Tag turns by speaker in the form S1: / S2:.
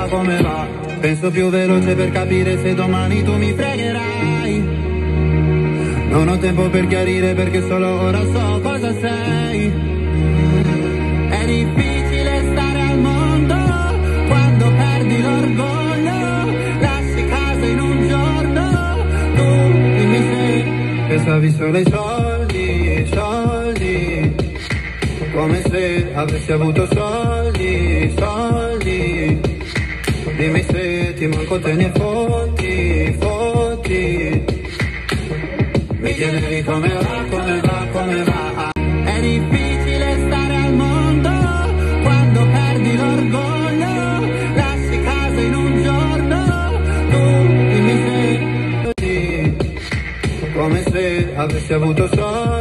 S1: come va. Penso più veloce per capire se domani tu mi fregherai. Non ho tempo per chiarire perché solo ora so cosa sei. È difficile stare al mondo quando perdi l'orgoglio. Lasci casa in un giorno, tu dimmi se pensavi solo ai soldi, soldi. Come se avessi avuto soldi, soldi. Dimmi se ti manco te ne fotti, fotti. Mi chiedevi come va, come va, come va. È difficile stare al mondo quando perdi l'orgoglio. Lasci casa in un giorno, tu dimmi se. Come se avessi avuto soldi.